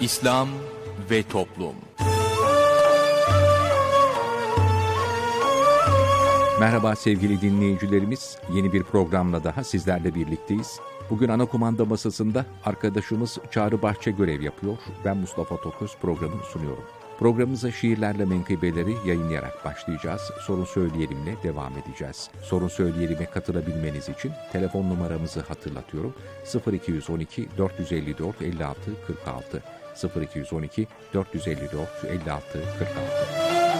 İslam ve Toplum. Merhaba sevgili dinleyicilerimiz, yeni bir programla daha sizlerle birlikteyiz. Bugün ana kumanda masasında arkadaşımız Çağrı Bahçe görev yapıyor. Ben Mustafa Toköz programını sunuyorum. Programımıza şiirlerle menkıbeleri yayınlayarak başlayacağız. Sorun Söyleyelim'le devam edeceğiz. Sorun Söyleyelim'e katılabilmeniz için telefon numaramızı hatırlatıyorum. 0212 454 56 46 0212 454 56 46.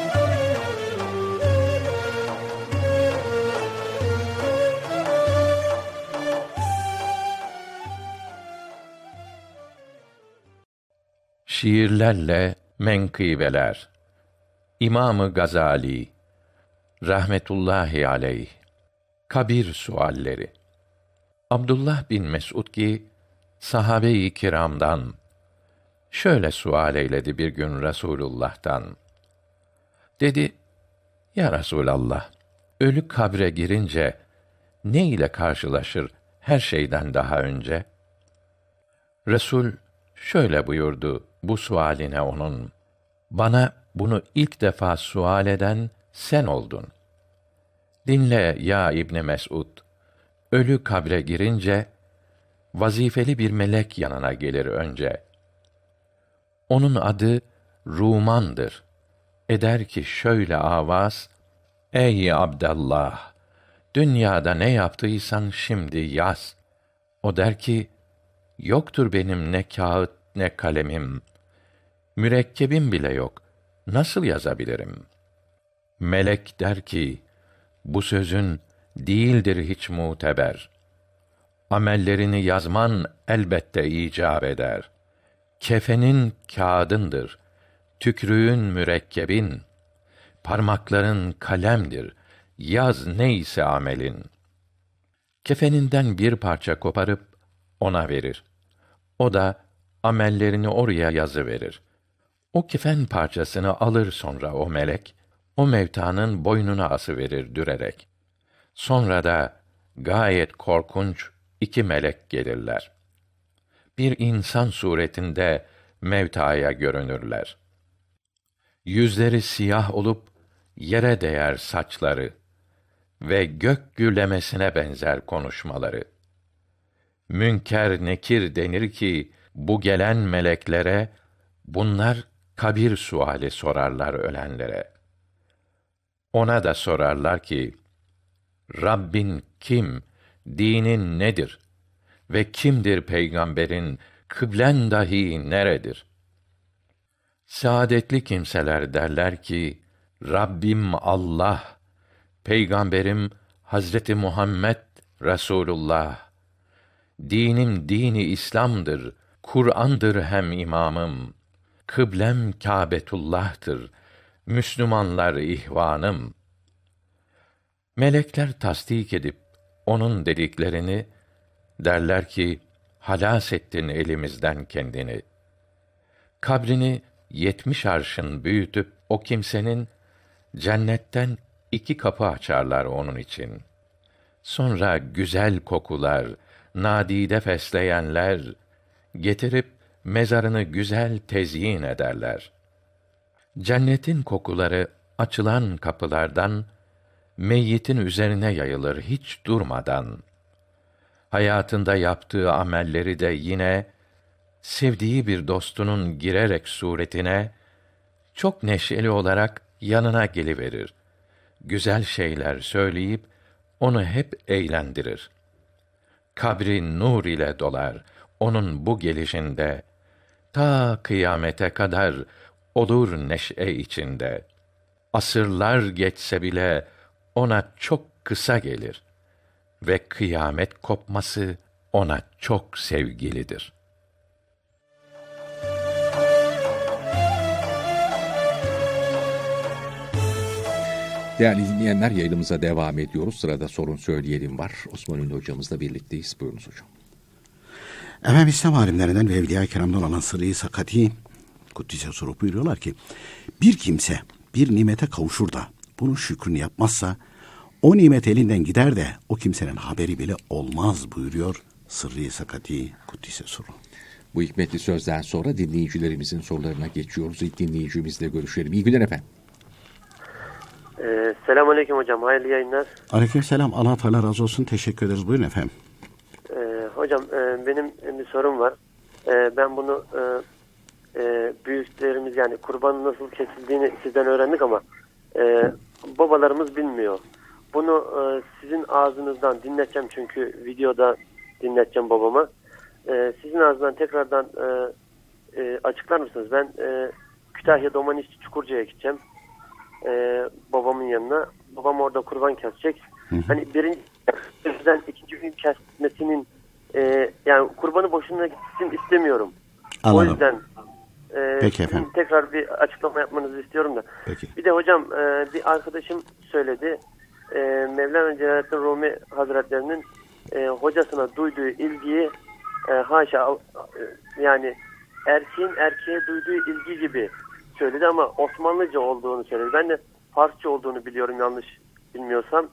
Şiirlerle menkıbeler. İmam-ı Gazali rahmetullahi aleyh. Kabir sualleri. Abdullah bin Mes'ud ki sahabe-i kiramdan şöyle sual eyledi bir gün Resulullah'tan. Dedi: Ya Resulallah, ölü kabre girince ne ile karşılaşır her şeyden daha önce? Resul şöyle buyurdu bu sualine onun: Bana bunu ilk defa sual eden sen oldun. Dinle ya İbni Mes'ud, ölü kabre girince vazifeli bir melek yanına gelir önce. Onun adı Ruman'dır. Eder ki şöyle avaz: Ey Abdallah, dünyada ne yaptıysan şimdi yaz. O der ki: Yoktur benim ne kağıt ne kalemim, mürekkebim bile yok, nasıl yazabilirim? Melek der ki: Bu sözün değildir hiç muteber. Amellerini yazman elbette icap eder. Kefenin kağıdındır, tükrüğün mürekkebin, parmakların kalemdir, yaz neyse amelin. Kefeninden bir parça koparıp ona verir. O da amellerini oraya yazıverir. O kefen parçasını alır sonra o melek, o mevtanın boynuna asıverir dürerek. Sonra da gayet korkunç iki melek gelirler. Bir insan suretinde mevtaya görünürler. Yüzleri siyah olup yere değer saçları ve gök gürlemesine benzer konuşmaları. Münker nekir denir ki bu gelen meleklere, bunlar kabir suali sorarlar ölenlere. Ona da sorarlar ki, Rabbin kim, dinin nedir ve kimdir peygamberin, kıblen dahi neredir? Saadetli kimseler derler ki, Rabbim Allah, peygamberim Hazreti Muhammed Resulullah, dinim dini İslam'dır, Kur'an'dır hem imamım, kıblem Kâbetullah'tır, Müslümanlar ihvanım. Melekler tasdik edip onun dediklerini derler ki, halas ettin elimizden kendini. Kabrini 70 arşın büyütüp o kimsenin cennetten 2 kapı açarlar onun için. Sonra güzel kokular, nadide fesleğenler getirip mezarını güzel tezyin ederler. Cennetin kokuları açılan kapılardan meyyitin üzerine yayılır hiç durmadan. Hayatında yaptığı amelleri de yine sevdiği bir dostunun girerek suretine çok neşeli olarak yanına geliverir. Güzel şeyler söyleyip onu hep eğlendirir. Kabri nur ile dolar onun bu gelişinde, ta kıyamete kadar olur neşe içinde. Asırlar geçse bile ona çok kısa gelir ve kıyamet kopması ona çok sevgilidir. Değerli dinleyenler, yayınımıza devam ediyoruz. Sırada Sorun Söyleyelim var. Osman Ünlü hocamızla birlikteyiz. Buyurunuz hocam. Efendim, İslam alimlerinden ve Evliya-i Kiram'dan olan Sırrı-i Sakati Kuddise Sürruh buyuruyorlar ki, bir kimse bir nimete kavuşur da bunun şükrünü yapmazsa o nimet elinden gider de o kimsenin haberi bile olmaz buyuruyor Sırrı-i Sakati Kuddise Sürruh. Bu hikmetli sözden sonra dinleyicilerimizin sorularına geçiyoruz. İlk dinleyicimizle görüşelim. İyi günler efendim. Selamünaleyküm hocam. Hayırlı yayınlar. Aleykümselam. Allah Teala razı olsun. Teşekkür ederiz. Buyurun efendim. Hocam benim bir sorum var. Ben bunu büyüklerimiz yani kurbanın nasıl kesildiğini sizden öğrendik ama babalarımız bilmiyor. Bunu sizin ağzınızdan dinleteceğim çünkü videoda dinleteceğim babama. Sizin ağzından tekrardan açıklar mısınız? Ben Kütahya Domaniçli Çukurca'ya gideceğim. Babamın yanına. Babam orada kurban kesecek. Hani birinci yüzden ikinci gün kesmesinin yani kurbanı boşuna gitsin istemiyorum. Anladım. O yüzden Peki efendim. tekrar bir açıklama yapmanızı istiyorum da. Peki. Bir de hocam bir arkadaşım söyledi. Mevlana Celaleddin Rumi Hazretlerinin hocasına duyduğu ilgiyi haşa yani erkeğin erkeğe duyduğu ilgi gibi söyledi ama Osmanlıca olduğunu söyledi. Ben de Farsça olduğunu biliyorum yanlış bilmiyorsam.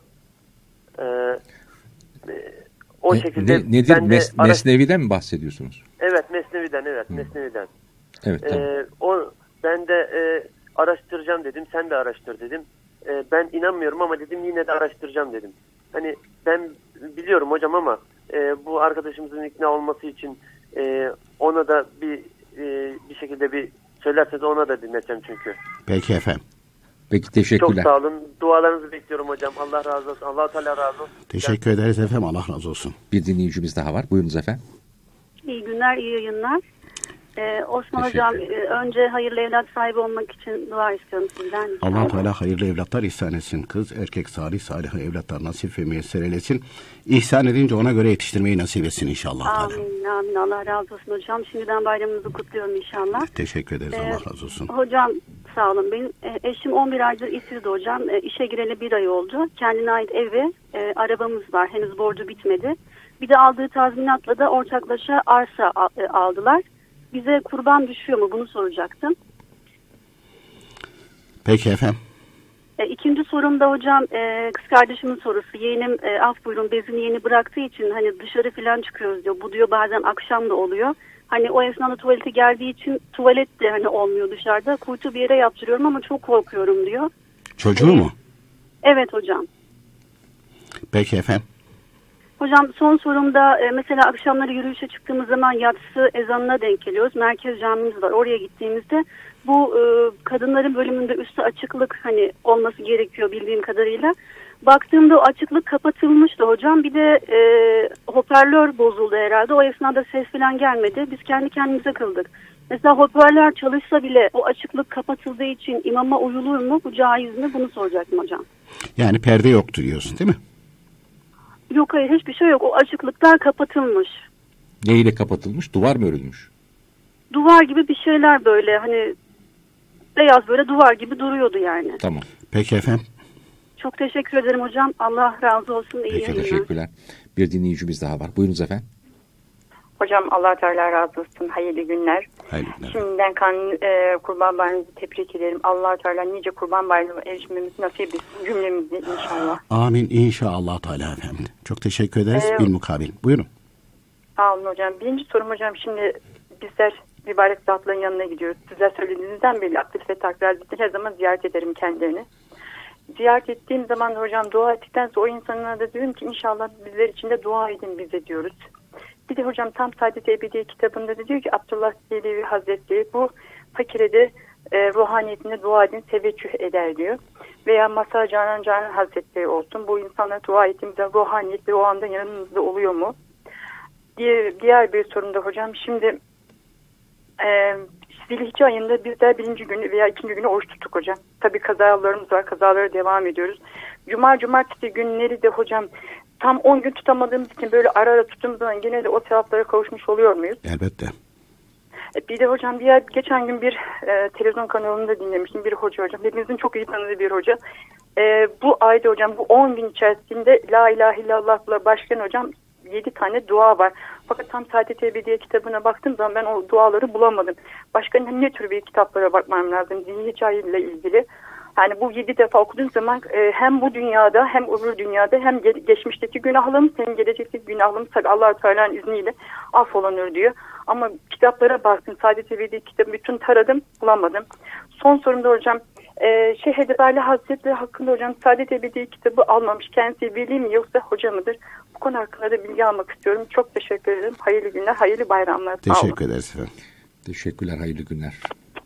O şekilde nedir? ben de Mesnevi'den mi bahsediyorsunuz? Evet, Mesnevi'den, evet, Mesnevi'den. Evet, tamam. Ben de araştıracağım dedim, sen de araştır dedim. Ben inanmıyorum ama dedim yine de araştıracağım dedim. Hani ben biliyorum hocam ama bu arkadaşımızın ikna olması için ona da bir şekilde bir söylerseniz ona da dinleteceğim çünkü. Peki efendim. Peki, teşekkürler. Çok sağ olun. Dualarınızı bekliyorum hocam. Allah razı olsun. Allah Teala razı olsun. Teşekkür ederiz efendim. Allah razı olsun. Bir dinleyicimiz daha var. Buyurunuz efendim. İyi günler, iyi yayınlar. Osman Hocam, önce hayırlı evlat sahibi olmak için dua istiyorum sizden. Allah Teala hayırlı evlatlar ihsan etsin. Kız, erkek, salih evlatlar nasip ve müyesser eylesin. İhsan edince ona göre yetiştirmeyi nasip etsin inşallah. Amin, amin. Allah razı olsun hocam. Şimdiden bayramınızı kutluyorum inşallah. Teşekkür ederiz. Allah razı olsun. Hocam sağ olun. Benim eşim 11 aydır işsizdi hocam. İşe gireli 1 ay oldu. Kendine ait evi, arabamız var. Henüz borcu bitmedi. Bir de aldığı tazminatla da ortaklaşa arsa aldılar. Bize kurban düşüyor mu? Bunu soracaktım. Peki efendim. İkinci sorum da hocam kız kardeşimin sorusu. Yeğenim af buyurun bezini yeni bıraktığı için hani dışarı falan çıkıyoruz diyor. Bu diyor bazen akşam da oluyor. Hani o esnada tuvalete geldiği için tuvalet de hani olmuyor dışarıda. Kuytu bir yere yaptırıyorum ama çok korkuyorum diyor. Çocuğu mu? Evet hocam. Peki efendim. Hocam son sorumda mesela akşamları yürüyüşe çıktığımız zaman yatsı ezanına denk geliyoruz. Merkez camimiz var. Oraya gittiğimizde bu kadınların bölümünde üstü açıklık hani olması gerekiyor bildiğim kadarıyla. Baktığımda o açıklık kapatılmıştı hocam. Bir de hoparlör bozuldu herhalde. O esnada ses falan gelmedi. Biz kendi kendimize kıldık. Mesela hoparlör çalışsa bile o açıklık kapatıldığı için imama uyulur mu? Bu caiz mi? Bunu soracaktım hocam. Yani perde yoktu diyorsun değil mi? Yok hayır hiçbir şey yok. O açıklıklar kapatılmış. Neyle kapatılmış? Duvar mı örülmüş? Duvar gibi bir şeyler böyle hani beyaz böyle duvar gibi duruyordu yani. Tamam. Peki efendim. Çok teşekkür ederim hocam. Allah razı olsun. İyi Peki, teşekkürler. Bir dinleyicimiz daha var. Buyurunuz efendim. Hocam Allah Teala razı olsun. Hayırlı günler. Hayırlı günler. Şimdiden Kurban Bayramınızı tebrik ederim. Allah Teala nice Kurban Bayramı erişmemizi nasip etsin cümlemizi inşallah. Amin inşallah Teala efendim. Çok teşekkür ederiz. Bilmukabil. Buyurun. Sağ olun hocam. Birinci sorum hocam şimdi bizler mübarek zatların yanına gidiyoruz. Sizler söylediğinizden beri aktif ve takrar her zaman ziyaret ederim kendilerini. Ziyaret ettiğim zaman hocam dua ettikten sonra o insanlara da diyorum ki inşallah bizler için de dua edin bize diyoruz. Bir de hocam tam Saadet Ebediye kitabında da diyor ki Abdullah Dehlevi Hazretleri bu fakire de ruhaniyetine dua edin teveccüh eder diyor. Veya Mazhar Canan Hazretleri olsun bu insanlara dua ettiğimizde ruhaniyetleri o anda yanımızda oluyor mu? Diğer bir sorum da hocam şimdi Zilhicce ayında bizler 1. günü veya 2. günü oruç tuttuk hocam. Tabii kazalarımız var. Kazalara devam ediyoruz. Cumartesi günleri de hocam tam 10 gün tutamadığımız için böyle ara ara tuttuğumuz zaman gene de o sevaplara kavuşmuş oluyor muyuz? Elbette. Bir de hocam geçen gün bir televizyon kanalında dinlemiştim bir hoca hocam. Hepimizin çok iyi tanıdığı bir hoca. Bu ayda hocam bu 10 gün içerisinde La ilahe illallah'la başlayan hocam 7 tane dua var. Fakat tam Saadet Ebediye kitabına baktığım zaman ben o duaları bulamadım. Başka ne tür bir kitaplara bakmam lazım Zilhicce ayı ile ilgili. Yani bu 7 defa okuduğum zaman hem bu dünyada hem öbür dünyada hem geçmişteki günahlarımız hem gelecekteki günahlarımız tabii Allah-u Teala'nın izniyle affolanır diyor. Ama kitaplara baktım. Saadet Ebedi kitabı bütün taradım, bulamadım. Son sorumda hocam, Şeyh Edebali Hazretleri hakkında hocam Saadet Ebedi kitabı almamış. Kendisi veli mi yoksa hoca mıdır? Bu konu hakkında da bilgi almak istiyorum. Çok teşekkür ederim. Hayırlı günler, hayırlı bayramlar. Teşekkür ederiz efendim. Teşekkürler, hayırlı günler.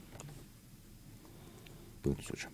Buyurunuz hocam.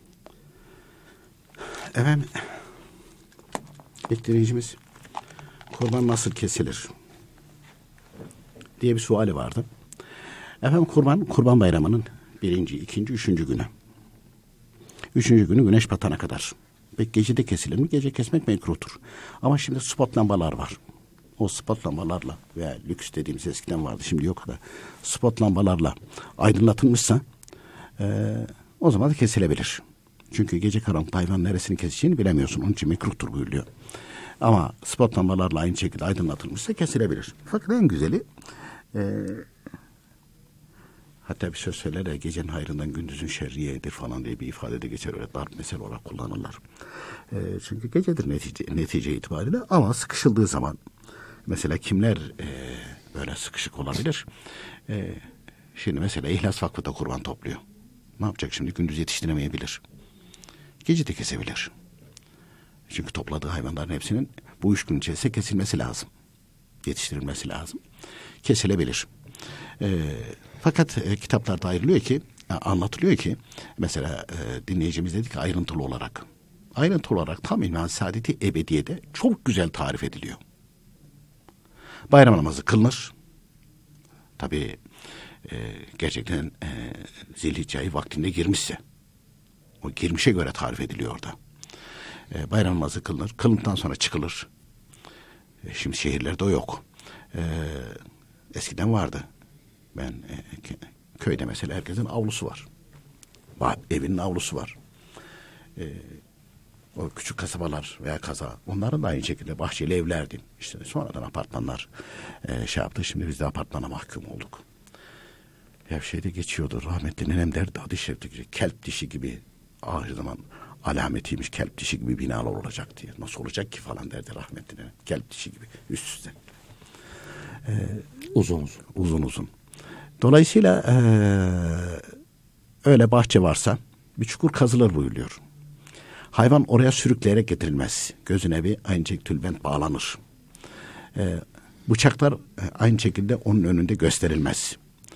Efendim, ilk dinleyicimiz kurban nasıl kesilir diye bir suali vardı. Efendim kurban bayramının 1., 2., 3. günü. 3. günü güneş batana kadar. Peki gecede kesilir mi? Gece kesmek mekruhtur. Ama şimdi spot lambalar var. O spot lambalarla veya lüks dediğimiz eskiden vardı, şimdi yok da spot lambalarla aydınlatılmışsa o zaman da kesilebilir. Çünkü gece karanlıkta hayvan neresini keseceğini bilemiyorsun. Onun için mekruhtur buyuruyor. Ama spot lambalarla aynı şekilde aydınlatılmışsa kesilebilir. Fakat en güzeli hatta bir söz söyler ya, gecenin hayrından gündüzün şerriyedir falan diye bir ifade de geçer. Öyle darp mesele olarak kullanırlar. Çünkü gecedir netice itibariyle, ama sıkışıldığı zaman mesela kimler böyle sıkışık olabilir? Şimdi mesela İhlas Vakfı da kurban topluyor. Ne yapacak şimdi? Gündüz yetiştiremeyebilir. Gece de kesebilir. Çünkü topladığı hayvanların hepsinin bu 3 gün içerisinde kesilmesi lazım. Yetiştirilmesi lazım. Kesilebilir. Fakat kitaplarda ayrılıyor ki, anlatılıyor ki mesela dinleyicimiz dedi ki ayrıntılı olarak tam İlmihal Saadeti Ebediye'de çok güzel tarif ediliyor. Bayram namazı kılınır. Tabii gerçekten Zilhicce ayı vaktinde girmişse, o girmişe göre tarif ediliyor orada. Bayram namazı kılınır. Kılındıktan sonra çıkılır. Şimdi şehirlerde o yok. Eskiden vardı. Ben köyde mesela herkesin avlusu var. Evinin avlusu var. O küçük kasabalar veya kaza, onların da aynı şekilde bahçeli evlerdi. İşte sonradan apartmanlar yaptı. Şimdi biz de apartmana mahkum olduk. Ya şeyde geçiyordu, rahmetli nenem derdi, hadis-i şerifte kelp dişi gibi, ahir zaman alametiymiş, kelp dişi gibi binalar olacak diye. Nasıl olacak ki falan derdi rahmetli nenem. Kelp dişi gibi üst üste. Uzun. Dolayısıyla öyle bahçe varsa bir çukur kazılır buyuruyor. Hayvan oraya sürükleyerek getirilmez. Gözüne bir aynı şekilde tülbent bağlanır. Bıçaklar aynı şekilde onun önünde gösterilmez.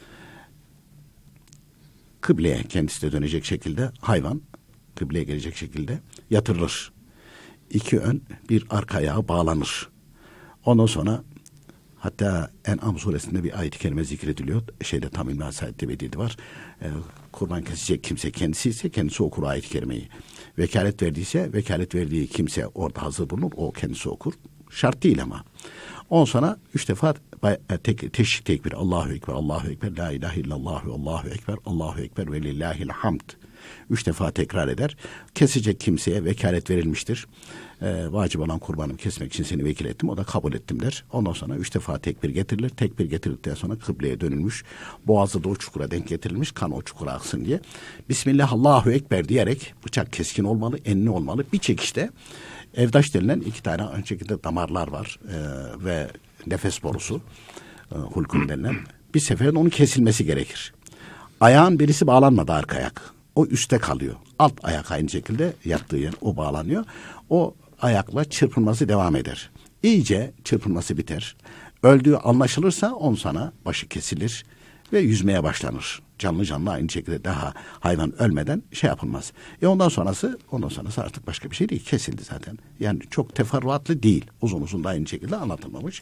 Kıbleye kendisi de dönecek şekilde hayvan kıbleye gelecek şekilde yatırılır. 2 ön bir arka ayağı bağlanır. Ondan sonra hatta En'am suresinde bir ayet-i kerime zikrediliyor. Tam İlmihal Saadeti Ebediye'de var. Kurban kesecek kimse kendisi ise kendisi okur ayet-i kerimeyi. Vekalet verdiyse vekalet verdiği kimse orada hazır bulunur. O kendisi okur. Şart değil ama. Ondan sonra 3 defa teşrik tekbir. Allahu Ekber, Allahu Ekber, La ilahe illallah, Allahu Ekber, Allahu Ekber ve lillahil hamd. 3 defa tekrar eder. Kesecek kimseye vekalet verilmiştir. Vacip olan kurbanımı kesmek için seni vekil ettim. O da kabul ettim der. Ondan sonra 3 defa tekbir getirilir. Tekbir getirildikten sonra kıbleye dönülmüş. Boğazı da o çukura denk getirilmiş. Kan o çukura aksın diye. Bismillah, Allahu Ekber diyerek, bıçak keskin olmalı, enli olmalı. Bir çekişte evdaş denilen 2 tane aynı şekilde damarlar var. Ve nefes borusu. Hulkun denilen. Bir seferin onun kesilmesi gerekir. Ayağın birisi bağlanmadı, arka ayak. O üstte kalıyor. Alt ayak aynı şekilde yattığı yer o bağlanıyor. O ayakla çırpınması devam eder. İyice çırpınması biter. Öldüğü anlaşılırsa on sana başı kesilir ve yüzmeye başlanır. Canlı aynı şekilde daha hayvan ölmeden yapılmaz. Ondan sonrası artık başka bir şey değil. Kesildi zaten. Yani çok teferruatlı değil. Uzun da aynı şekilde anlatılmamış.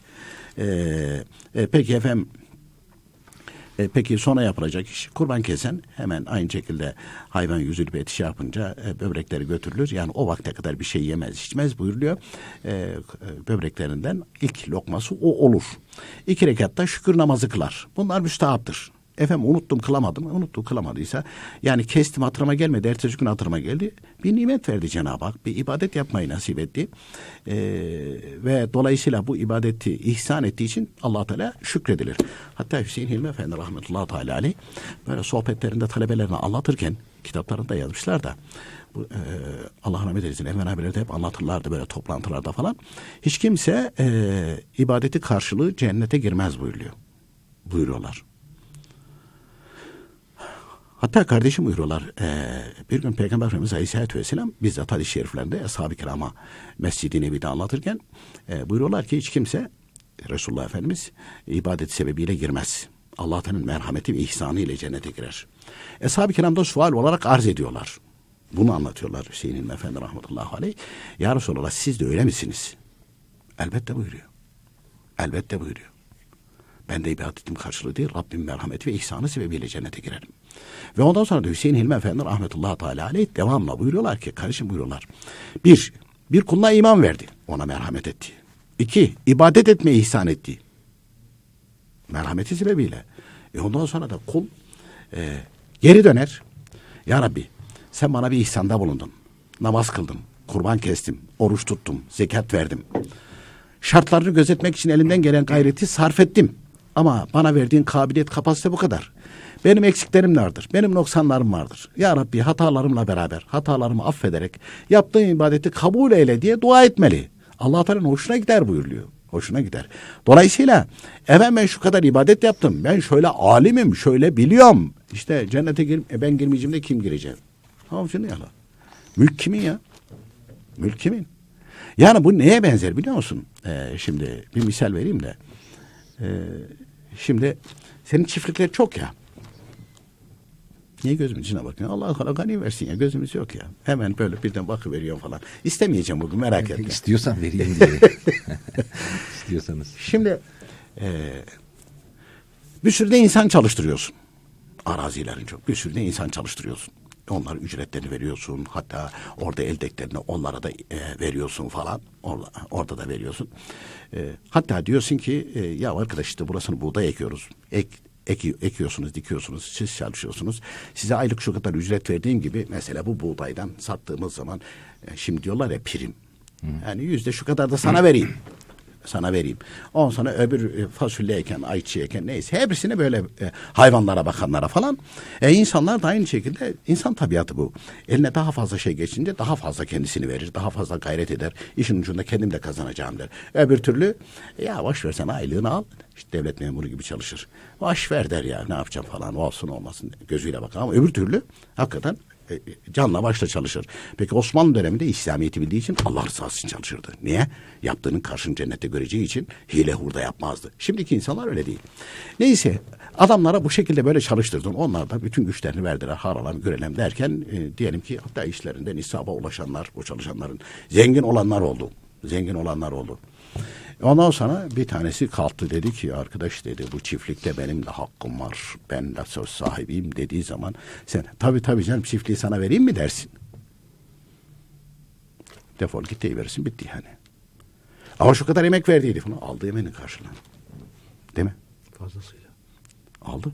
Peki efendim, peki sonra yapılacak iş, kurban kesen hemen aynı şekilde hayvan yüzülüp eti yapınca böbrekleri götürülür. Yani o vakte kadar bir şey yemez içmez buyuruluyor. Böbreklerinden ilk lokması o olur. 2 rekatta şükür namazı kılar. Bunlar müstahaptır. Efendim unuttum kılamadıysa, yani kestim hatırıma gelmedi, ertesi gün hatırıma geldi. Bir nimet verdi Cenab-ı Hak. Bir ibadet yapmayı nasip etti. Ve dolayısıyla bu ibadeti ihsan ettiği için Allah Teala şükredilir. Hatta Hüseyin Hilmi Efendi rahmetullahi teala aleyh böyle sohbetlerinde talebelerine anlatırken, kitaplarında yazmışlar da, Allah rahmet eylesin, Enver abiler de hep anlatırlardı böyle toplantılarda falan. Hiç kimse ibadeti karşılığı cennete girmez buyuruyor. buyuruyorlar. Hatta kardeşim buyuruyorlar, bir gün Peygamber Efendimiz Aleyhisselatü Vesselam bizzat hadis-i şeriflerinde Ashab-ı Kiram'a Mescid-i Nebi'de anlatırken buyuruyorlar ki hiç kimse, Resulullah Efendimiz, ibadet sebebiyle girmez. Allah Teala'nın merhameti ve ihsanı ile cennete girer. Ashab-ı Kiram da sual olarak arz ediyorlar. Bunu anlatıyorlar Hüseyin İlmi Efendi rahmetullahi aleyh. Ya Resulallah siz de öyle misiniz? Elbette buyuruyor. Elbette buyuruyor. Ben de ibadetim karşılığı değil, Rabbim merhameti ve ihsanı sebebiyle cennete girerim. Ve ondan sonra da Hüseyin Hilmi Efendi rahmetullahi teala aleyh devamla buyuruyorlar ki, kardeşim buyuruyorlar. Bir kuluna iman verdi, ona merhamet etti. 2, ibadet etmeyi ihsan etti. Merhameti sebebiyle. Ondan sonra da kul geri döner. Ya Rabbi sen bana bir ihsanda bulundun. Namaz kıldım, kurban kestim, oruç tuttum, zekat verdim. Şartlarını gözetmek için elimden gelen gayreti sarf ettim. Ama bana verdiğin kabiliyet, kapasite bu kadar. Benim eksiklerim vardır, benim noksanlarım vardır. Ya Rabbi hatalarımla beraber, hatalarımı affederek yaptığım ibadeti kabul eyle diye dua etmeli. Allah Teala'nın hoşuna gider buyuruyor. Hoşuna gider. Dolayısıyla ben şu kadar ibadet yaptım. Ben şöyle alimim, şöyle biliyorum. İşte cennete ben girmeyeceğim de kim girecek? Tamam şimdi ya. Mülk kimin ya? Mülk kimin? Yani bu neye benzer biliyor musun? Şimdi bir misal vereyim de. Şimdi senin çiftlikler çok ya. Niye gözümün içine bakıyorsun? Allah Allah gani versin ya. Gözümüz yok ya. Hemen böyle birden bakıveriyorum falan. İstemeyeceğim bugün, merak etme. İstiyorsan vereyim diye. İstiyorsanız. Şimdi bir sürü de insan çalıştırıyorsun. Arazilerin çok. Bir sürü de insan çalıştırıyorsun. Onların ücretlerini veriyorsun. Hatta orada eldeklerini onlara da veriyorsun falan. Orada da veriyorsun. Hatta diyorsun ki ya arkadaş işte burasını buğday ekiyoruz. Ekiyorsunuz, dikiyorsunuz, siz çalışıyorsunuz. Size aylık şu kadar ücret verdiğim gibi mesela bu buğdaydan sattığımız zaman şimdi diyorlar ya prim. Yani yüzde şu kadar da sana vereyim. Sana vereyim. Ondan sonra öbür fasulye eken, ayçiçeği eken neyse hepsini böyle hayvanlara bakanlara falan. İnsanlar da aynı şekilde, insan tabiatı bu. Eline daha fazla şey geçince daha fazla kendisini verir, daha fazla gayret eder. İşin ucunda kendim de kazanacağım der. Öbür türlü ya boş ver sen aylığını al. İşte devlet memuru gibi çalışır. Boş ver der ya ne yapacağım falan olsun olmasın gözüyle bakar. Ama öbür türlü hakikaten canla başla çalışır. Peki Osmanlı döneminde İslamiyet'i bildiği için Allah rızası için çalışırdı. Niye? Yaptığının karşını cennette göreceği için hile hurda yapmazdı. Şimdiki insanlar öyle değil. Neyse adamlara bu şekilde böyle çalıştırdın. Onlar da bütün güçlerini verdiler. Haralam görelim derken diyelim ki hatta işlerinde nisaba ulaşanlar, bu çalışanların zengin olanlar oldu. Zengin olanlar oldu. Ondan sonra bir tanesi kalktı dedi ki arkadaş dedi bu çiftlikte benim de hakkım var. Ben de söz sahibiyim dediği zaman sen tabii canım çiftliği sana vereyim mi dersin. Defol git deyiverirsin bitti yani. Ama şu kadar emek verdiydi falan. Aldı emeğinin karşılığını. Değil mi? Fazlasıyla. Aldı.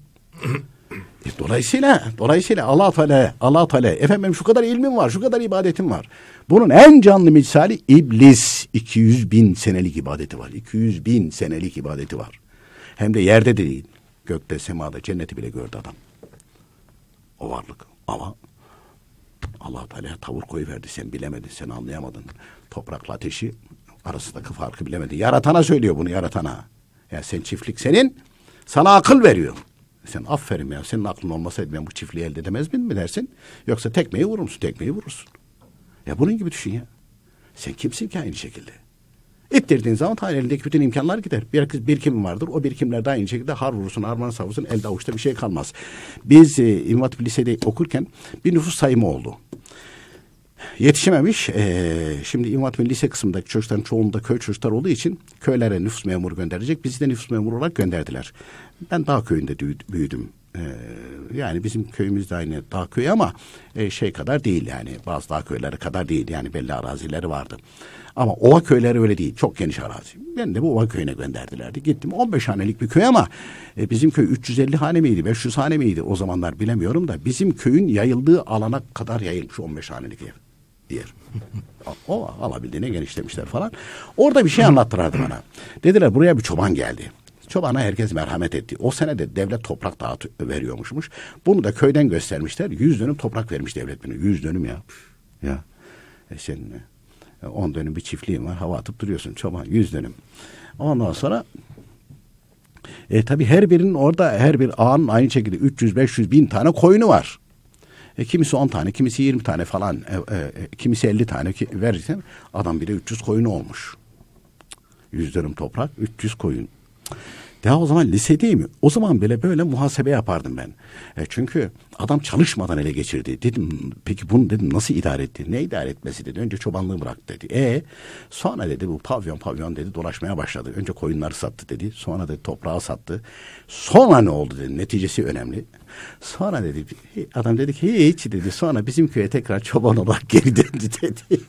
Dolayısıyla Allah Teala efendim şu kadar ilmim var, şu kadar ibadetim var. Bunun en canlı misali iblis. 200.000 senelik ibadeti var. 200.000 senelik ibadeti var. Hem de yerde de değil. Gökte, semada, cenneti bile gördü adam. O varlık. Ama Allah Teala tavır koyuverdi. Sen bilemedin, sen anlayamadın. Toprakla ateşi arasındaki farkı bilemedin. Yaratana söylüyor bunu, yaratana. Ya sen çiftlik senin, sana akıl veriyor. Sen aferin ya, senin aklın olmasaydı ben bu çiftliği elde edemez miyim mi dersin? Yoksa tekmeyi vurursun. Ya bunun gibi düşün ya. Sen kimsin ki aynı şekilde? İttirdiğin zaman elindeki bütün imkanlar gider. Bir birikim vardır. O birikimler de aynı şekilde har vurursun, harman savursun, elde avuçta bir şey kalmaz. Biz İmam Hatip Lise'de okurken bir nüfus sayımı oldu. Yetişememiş. Şimdi İmam Hatip'in lise kısmındaki çocukların çoğunluğunda köy çocuklar olduğu için köylere nüfus memuru gönderecek. Bizi de nüfus memuru olarak gönderdiler. Ben dağ köyünde büyüdüm. Yani bizim köyümüz de aynı dağ köyü ama şey kadar değil yani. Bazı dağ köyleri kadar değil. Yani belli arazileri vardı. Ama ova köyleri öyle değil. Çok geniş arazi. Ben de bu ova köyüne gönderdilerdi. Gittim 15 hanelik bir köy ama bizim köy 350 hane miydi 500 hane miydi o zamanlar bilemiyorum da bizim köyün yayıldığı alana kadar yayılmış 15 hanelik yer. O alabildiğine genişlemişler falan. Orada bir şey anlattılardı bana. Dediler buraya bir çoban geldi. Çobana herkes merhamet etti. O sene de devlet toprak veriyormuşmuş. Bunu da köyden göstermişler. 100 dönüm toprak vermiş devlet bana. 100 dönüm ya. Ya. Senin 10 dönüm bir çiftliğin var. Hava atıp duruyorsun çoban. 100 dönüm. Ondan sonra Tabii her birinin orada, her bir ağanın aynı şekilde 300-500 bin tane koyunu var. Kimisi 10 tane, kimisi 20 tane falan, kimisi 50 tane verirsen adam bir de 300 koyunu olmuş. 100 dönüm toprak, 300 koyun. Daha o zaman lisedeyim. O zaman bile böyle muhasebe yapardım ben. Çünkü adam çalışmadan ele geçirdi. Dedim peki bunu dedim nasıl idare etti? Ne idare etmesi dedi. Önce çobanlığı bıraktı dedi. Sonra dedi bu pavyon dedi dolaşmaya başladı. Önce koyunları sattı dedi. Sonra dedi toprağı sattı. Sonra ne oldu dedi. Neticesi önemli. Sonra dedi adam dedi ki hiç dedi. Sonra bizim köye tekrar çoban olarak geri döndü dedi.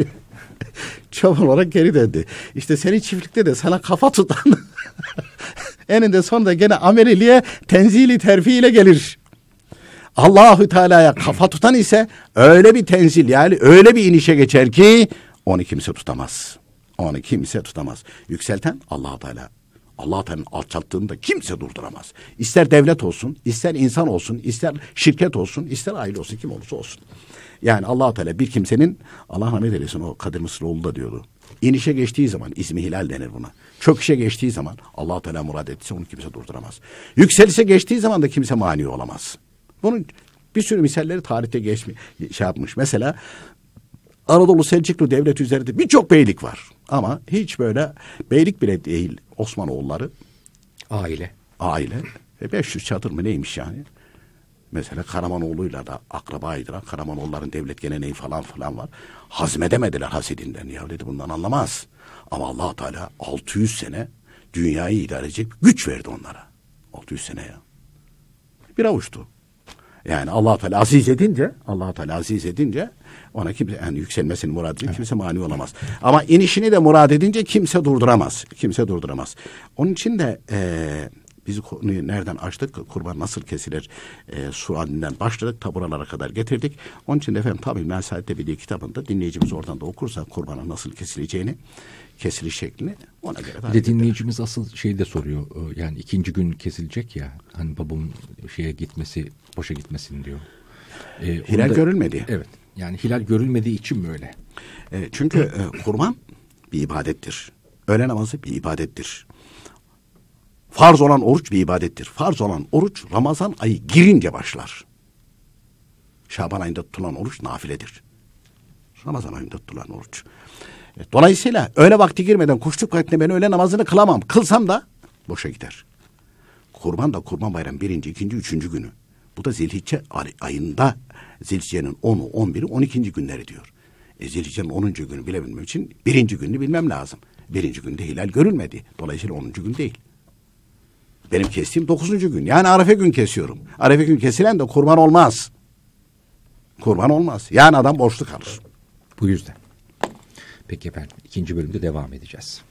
Çoban olarak geri döndü. İşte senin çiftlikte de sana kafa tutan eninde sonunda gene ameliliğe tenzili terfi ile gelir. Allahu Teala'ya kafa tutan ise öyle bir tenzil yani öyle bir inişe geçer ki onu kimse tutamaz. Onu kimse tutamaz. Yükselten Allah-u Teala. Allah-u Teala'nın alçalttığını da kimse durduramaz. İster devlet olsun, ister insan olsun, ister şirket olsun, ister aile olsun, kim olursa olsun. Yani Allah-u Teala bir kimsenin, Allah rahmet eylesin o Kadir Mısıroğlu da diyordu. İnişe geçtiği zaman ismi hilal denir buna. Çöküşe geçtiği zaman Allah-u Teala murad ettiyse onu kimse durduramaz. Yükselişe geçtiği zaman da kimse mani olamaz. Bunun bir sürü misalleri tarihte yapmış. Mesela Anadolu Selçuklu Devleti üzerinde birçok beylik var. Ama hiç böyle beylik bile değil Osmanoğulları. Aile. 500 çadır mı neymiş yani? Mesela Karamanoğlu'yla da akrabaydılar. Karamanoğulların devlet geleneği falan var. Hazmedemediler hasedinden. Ya dedi bundan anlamaz. Ama Allah Teala 600 sene dünyayı idare edecek güç verdi onlara. 600 sene ya. Bir avuçtu. Yani Allah Teala aziz edince ona kimse yani yükselmesini murad edince kimse mani olamaz. Ama inişini de murad edince kimse durduramaz. Onun için de biz konuyu nereden açtık? Kurban nasıl kesilir? Sualinden başladık. Taburalara kadar getirdik. Onun için de efendim tabi Nasihat'te bir kitabında dinleyicimiz oradan da okursa kurbanın nasıl kesileceğini, kesiliş şeklini ona göre. Bir de dinleyicimiz asıl şeyi de soruyor. Yani 2. gün kesilecek ya. Hani babamın boşa gitmesin diyor. Hilal görülmedi. Evet. Yani hilal görülmediği için mi öyle? Çünkü kurban bir ibadettir. Öğle namazı bir ibadettir. Farz olan oruç bir ibadettir. Farz olan oruç Ramazan ayı girince başlar. Şaban ayında tutulan oruç nafiledir. Ramazan ayında tutulan oruç. Dolayısıyla öğle vakti girmeden kuşluk vaktinde ben öğle namazını kılamam. Kılsam da boşa gider. Kurban da Kurban Bayramı 1., 2., 3. günü. Bu da Zilhicce ayında Zilhicce'nin 10'u, 11'i, 12. günleri diyor. Zilhicce'nin 10. günü bilebilmem için 1. gününü bilmem lazım. 1. günde hilal görülmedi. Dolayısıyla 10. gün değil. Benim kestiğim 9. gün. Yani Arefe gün kesiyorum. Arefe gün kesilen de kurban olmaz. Kurban olmaz. Yani adam borçlu kalır. Bu yüzden. Peki efendim 2. bölümde devam edeceğiz.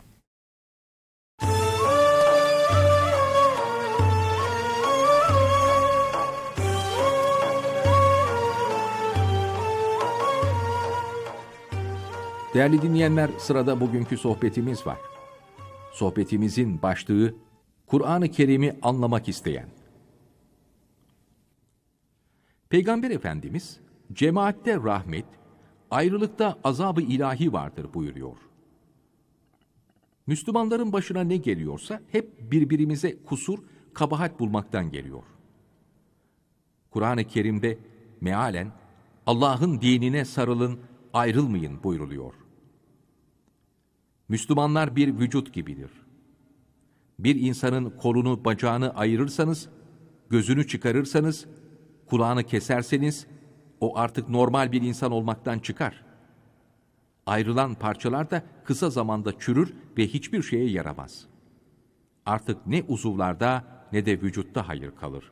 Değerli dinleyenler, sırada bugünkü sohbetimiz var. Sohbetimizin başlığı Kur'an-ı Kerim'i anlamak isteyen. Peygamber Efendimiz, cemaatte rahmet, ayrılıkta azab-ı ilahi vardır buyuruyor. Müslümanların başına ne geliyorsa hep birbirimize kusur, kabahat bulmaktan geliyor. Kur'an-ı Kerim'de mealen Allah'ın dinine sarılın, ayrılmayın buyruluyor. Müslümanlar bir vücut gibidir. Bir insanın kolunu, bacağını ayırırsanız, gözünü çıkarırsanız, kulağını keserseniz, o artık normal bir insan olmaktan çıkar. Ayrılan parçalar da kısa zamanda çürür ve hiçbir şeye yaramaz. Artık ne uzuvlarda ne de vücutta hayır kalır.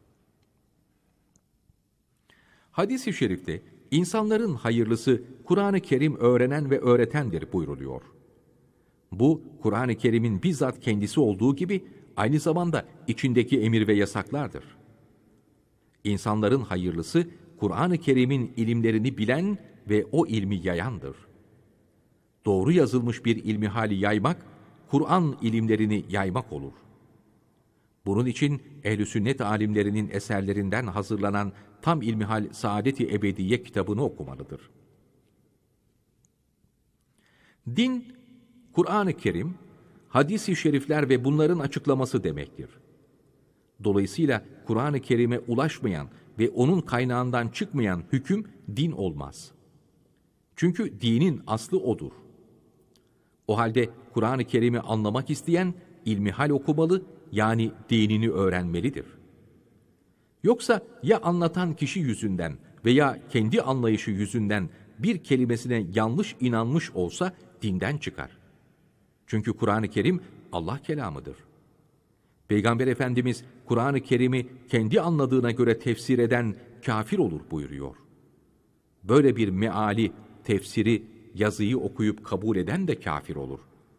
Hadis-i şerifte, insanların hayırlısı Kur'an-ı Kerim öğrenen ve öğretendir buyruluyor. Bu, Kur'an-ı Kerim'in bizzat kendisi olduğu gibi aynı zamanda içindeki emir ve yasaklardır. İnsanların hayırlısı, Kur'an-ı Kerim'in ilimlerini bilen ve o ilmi yayandır. Doğru yazılmış bir ilmihali yaymak, Kur'an ilimlerini yaymak olur. Bunun için ehl-i sünnet alimlerinin eserlerinden hazırlanan Tam İlmihal Saadet-i Ebediye kitabını okumalıdır. Din, Kur'an-ı Kerim, hadis-i şerifler ve bunların açıklaması demektir. Dolayısıyla Kur'an-ı Kerim'e ulaşmayan ve onun kaynağından çıkmayan hüküm din olmaz. Çünkü dinin aslı odur. O halde Kur'an-ı Kerim'i anlamak isteyen ilmihal okumalı, yani dinini öğrenmelidir. Yoksa ya anlatan kişi yüzünden veya kendi anlayışı yüzünden bir kelimesine yanlış inanmış olsa dinden çıkar. Çünkü Kur'an-ı Kerim Allah kelamıdır. Peygamber Efendimiz Kur'an-ı Kerim'i kendi anladığına göre tefsir eden kafir olur buyuruyor. Böyle bir meali, tefsiri, yazıyı okuyup kabul eden de kafir olur.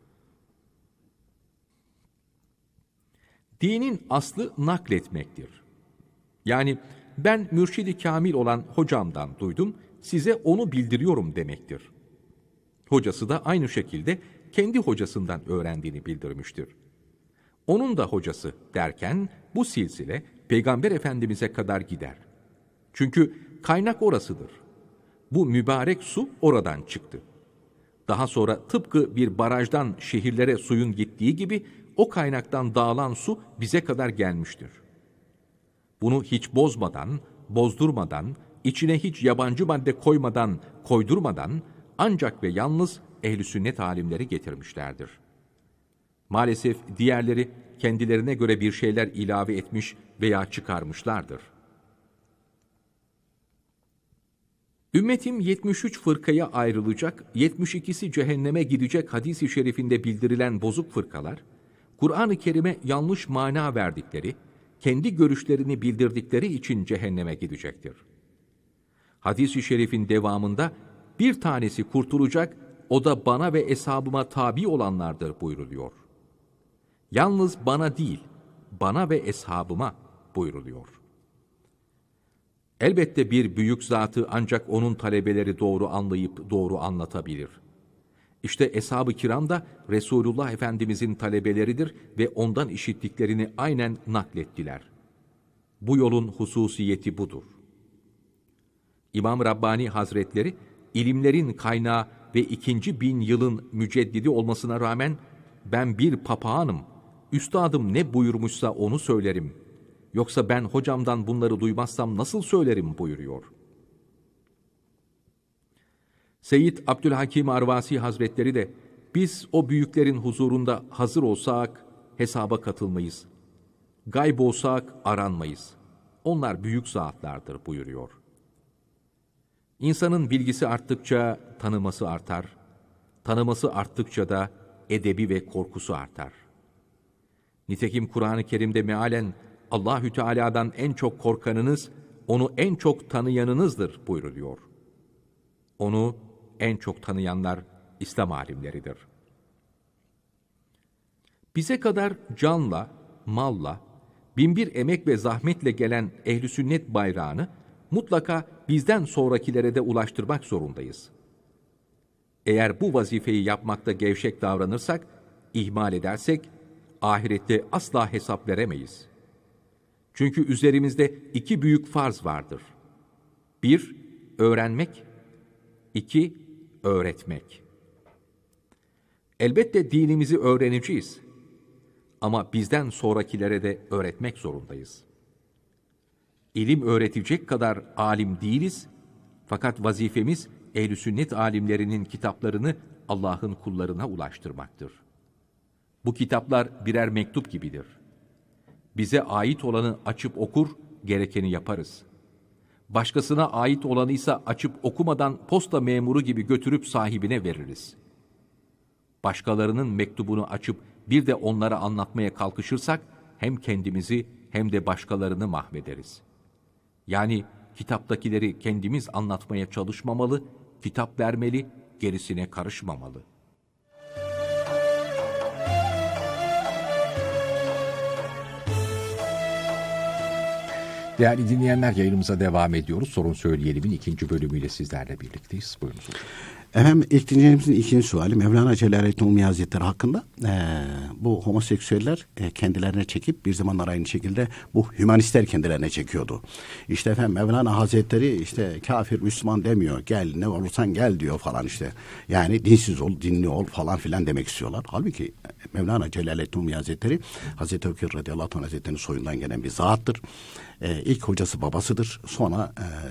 Dinin aslı nakletmektir. Yani ben mürşid-i kamil olan hocamdan duydum, size onu bildiriyorum demektir. Hocası da aynı şekilde kendi hocasından öğrendiğini bildirmiştir. Onun da hocası derken bu silsile Peygamber Efendimiz'e kadar gider. Çünkü kaynak orasıdır. Bu mübarek su oradan çıktı. Daha sonra tıpkı bir barajdan şehirlere suyun gittiği gibi o kaynaktan dağılan su bize kadar gelmiştir. Bunu hiç bozmadan, bozdurmadan, içine hiç yabancı madde koymadan, koydurmadan ancak ve yalnız ehl-i sünnet alimleri getirmişlerdir. Maalesef diğerleri kendilerine göre bir şeyler ilave etmiş veya çıkarmışlardır. Ümmetim 73 fırkaya ayrılacak, 72'si cehenneme gidecek hadis-i şerifinde bildirilen bozuk fırkalar, Kur'an-ı Kerim'e yanlış mana verdikleri, kendi görüşlerini bildirdikleri için cehenneme gidecektir. Hadis-i şerifin devamında bir tanesi kurtulacak, o da bana ve eshabıma tabi olanlardır buyruluyor. Yalnız bana değil, bana ve eshabıma buyruluyor. Elbette bir büyük zatı ancak onun talebeleri doğru anlayıp doğru anlatabilir. İşte eshab-ı kiram da Resulullah Efendimizin talebeleridir ve ondan işittiklerini aynen naklettiler. Bu yolun hususiyeti budur. İmam Rabbani Hazretleri, ilimlerin kaynağı ve 2000 yılın müceddidi olmasına rağmen, ben bir papağanım, üstadım ne buyurmuşsa onu söylerim. Yoksa ben hocamdan bunları duymazsam nasıl söylerim buyuruyor. Seyyid Abdülhakim Arvasi Hazretleri de, biz o büyüklerin huzurunda hazır olsak hesaba katılmayız. Gayb olsak aranmayız. Onlar büyük zatlardır buyuruyor. İnsanın bilgisi arttıkça tanıması artar. Tanıması arttıkça da edebi ve korkusu artar. Nitekim Kur'an-ı Kerim'de mealen Allahü Teala'dan en çok korkanınız, onu en çok tanıyanınızdır buyruluyor. Onu en çok tanıyanlar İslam alimleridir. Bize kadar canla, malla, binbir emek ve zahmetle gelen ehl-i sünnet bayrağını mutlaka bizden sonrakilere de ulaştırmak zorundayız. Eğer bu vazifeyi yapmakta gevşek davranırsak, ihmal edersek, ahirette asla hesap veremeyiz. Çünkü üzerimizde 2 büyük farz vardır. 1, öğrenmek. 2, öğretmek. Elbette dinimizi öğreneceğiz. Ama bizden sonrakilere de öğretmek zorundayız. İlim öğretecek kadar alim değiliz. Fakat vazifemiz ehl-i sünnet alimlerinin kitaplarını Allah'ın kullarına ulaştırmaktır. Bu kitaplar birer mektup gibidir. Bize ait olanı açıp okur, gerekeni yaparız. Başkasına ait olanıysa açıp okumadan posta memuru gibi götürüp sahibine veririz. Başkalarının mektubunu açıp bir de onlara anlatmaya kalkışırsak hem kendimizi hem de başkalarını mahvederiz. Yani kitaptakileri kendimiz anlatmaya çalışmamalı, kitap vermeli, gerisine karışmamalı. Değerli dinleyenler, yayınımıza devam ediyoruz. Sorun Söyleyelim'in 2. bölümüyle sizlerle birlikteyiz. Buyurunuz. Efendim ilk dinleyicimizin ikinci suali Mevlana Celaleddin Rumi Hazretleri hakkında. Bu homoseksüeller kendilerine çekip bir zamanlar aynı şekilde bu hümanistler kendilerine çekiyordu. İşte efendim Mevlana Hazretleri işte kafir Müslüman demiyor. Gel ne olursan gel diyor falan işte. Yani dinsiz ol, dinli ol falan filan demek istiyorlar. Halbuki Mevlana Celaleddin Rumi Hazretleri Hazreti Ebubekir radıyallahu anh Hazretleri'nin soyundan gelen bir zattır. İlk hocası babasıdır. Sonra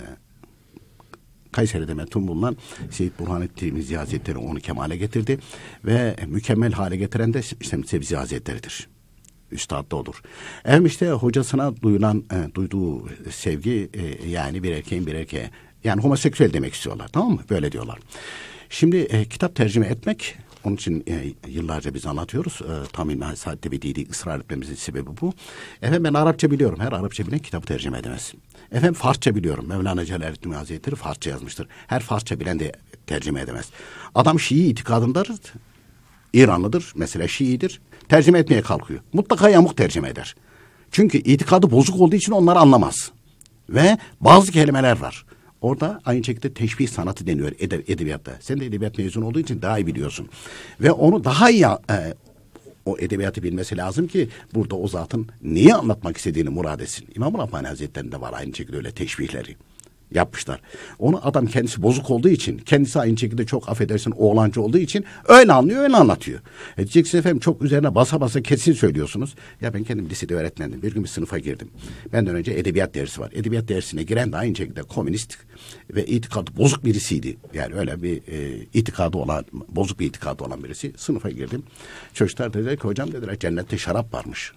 Kayseri'de metun bulunan Seyyid Burhanettin Tirmizi Hazretleri onu kemale getirdi ve mükemmel hale getiren de işte Sebzi Hazretleri'dir. Üstad da odur. Hem işte hocasına duyduğu sevgi yani bir erkeğin bir erkeğe yani homoseksüel demek istiyorlar, tamam mı? Böyle diyorlar. Şimdi kitap tercüme etmek, onun için yıllarca biz anlatıyoruz. Tam ilmi saatte bir dili ısrar etmemizin sebebi bu. Efendim ben Arapça biliyorum. Her Arapça bilen kitabı tercüme edemez. Efendim Farsça biliyorum. Mevlana Celaleddin Hazretleri Farsça yazmıştır. Her Farsça bilen de tercüme edemez. Adam Şii itikadındadır. İranlıdır. Mesela Şii'dir. Tercüme etmeye kalkıyor. Mutlaka yamuk tercüme eder. Çünkü itikadı bozuk olduğu için onları anlamaz. Ve bazı kelimeler var. Orada aynı şekilde teşbih sanatı deniyor edebiyatta. Sen de edebiyat mezunu olduğu için daha iyi biliyorsun. Ve onu daha iyi o edebiyatı bilmesi lazım ki burada o zatın neyi anlatmak istediğini murad etsin. İmam-ı Rabbani Hazretleri'nde var aynı şekilde öyle teşbihleri yapmışlar. Onu adam kendisi bozuk olduğu için, kendisi aynı şekilde çok affedersin oğlancı olduğu için öyle anlıyor, öyle anlatıyor. Diyeceksin efendim çok üzerine basa basa kesin söylüyorsunuz. Ya ben kendim lisede öğretmendim. Bir gün bir sınıfa girdim. Benden önce edebiyat dersi var. Edebiyat dersine giren de aynı şekilde komünist ve itikadı bozuk birisiydi. Yani öyle bir itikadı olan, bozuk bir itikadı olan birisi. Sınıfa girdim. Çocuklar dediler ki hocam dediler cennette şarap varmış.